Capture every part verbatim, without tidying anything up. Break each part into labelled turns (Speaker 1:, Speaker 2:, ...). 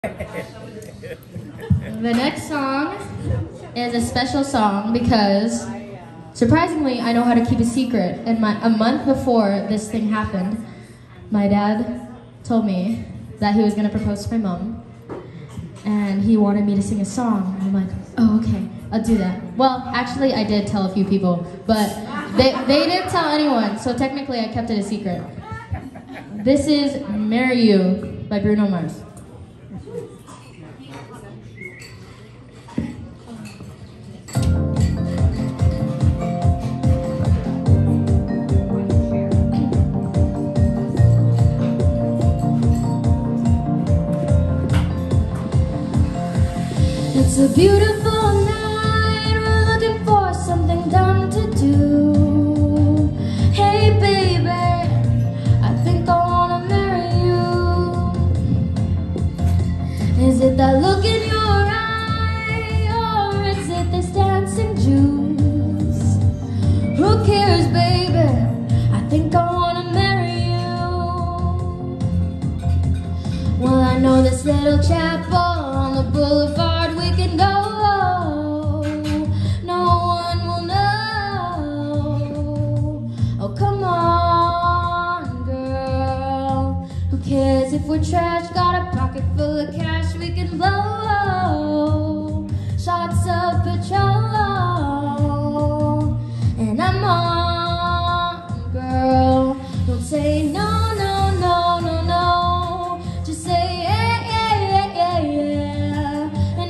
Speaker 1: The next song is a special song because, surprisingly, I know how to keep a secret. And my, a month before this thing happened, my dad told me that he was going to propose to my mom. And he wanted me to sing a song. And I'm like, oh, okay, I'll do that. Well, actually, I did tell a few people, but they, they didn't tell anyone, so technically I kept it a secret. This is Marry You by Bruno Mars.
Speaker 2: It's a beautiful night, we're looking for something dumb to do. Hey baby, I think I wanna marry you. Is it that look in your eye, or is it this dancing juice? Who cares baby, I think I wanna marry you. Well, I know this little chapel on the boulevard we can go, no one will know. Oh come on girl, who cares if we're trash? Got a pocket full of cash we can blow, shots of Patron. And I'm on girl, don't say no, no, no, no, no. Just say yeah, yeah, yeah, yeah, yeah.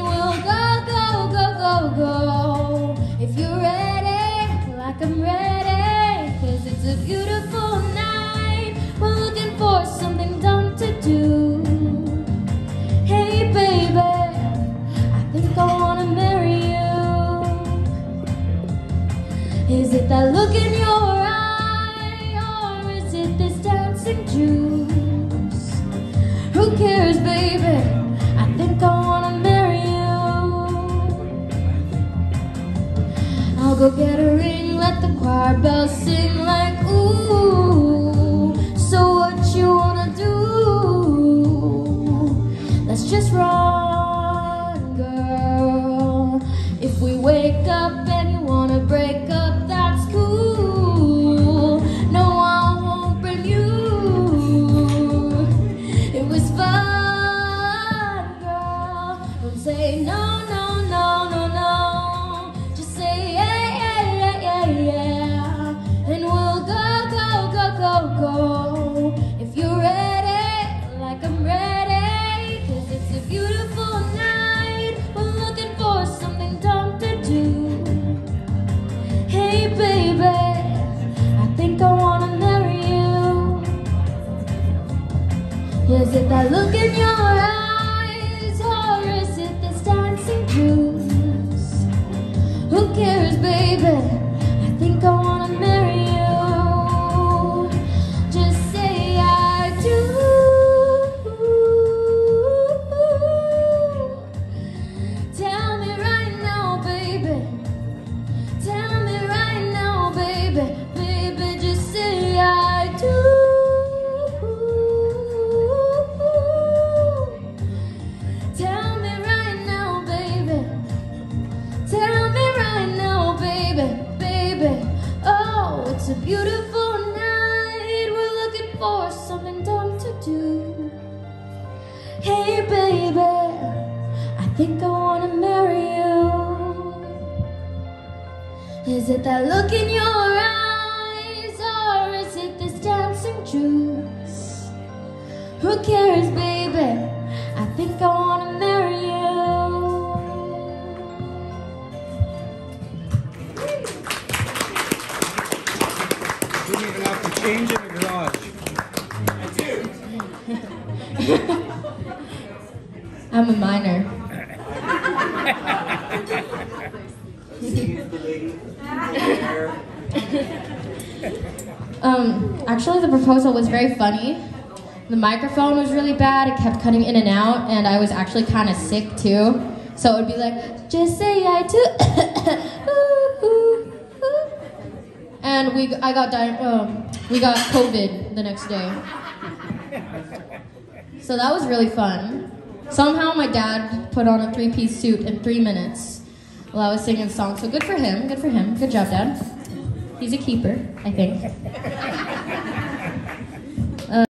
Speaker 2: Go. If you're ready, like I'm ready, cause it's a beautiful night, we're looking for something dumb to do. Hey baby, I think I wanna marry you. Is it that look in your eye, or is it this dancing juice? Who cares baby, I think I wanna marry you. I'll go get a ring, let the choir bells sing like ooh. So what you wanna do? Let's just run, girl. If we wake up and you wanna break up, that's cool. No, I won't bring you. It was fun, girl. Don't say no, no, no, no, no. Just say yeah. Yeah, and we'll go, go, go, go, go. If you're ready, like I'm ready, cause it's a beautiful night, we're looking for something dumb to do. Hey baby, I think I wanna marry you. Is it that look in your eyes, or is it this dancing juice? Who cares baby, I think I wanna marry you. Just say I do. Tell me right now, baby. Tell me right now, baby. Baby, just say I do. Tell me right now, baby. Tell me right now, baby. Oh, it's a beautiful night, we're looking for something dumb to do. Hey baby, I think I wanna marry you. Is it that look in your eyes, or is it this dancing juice? Who cares baby, I think I wanna marry you.
Speaker 3: You don't even have to change in the garage. I do.
Speaker 1: I'm a minor. um, actually the proposal was very funny. The microphone was really bad, it kept cutting in and out, and I was actually kind of sick too. So it would be like, just say I do. And we, I got di um, we got COVID the next day. So that was really fun. Somehow my dad put on a three-piece suit in three minutes while I was singing the song. So good for him, good for him. Good job, Dad. He's a keeper, I think.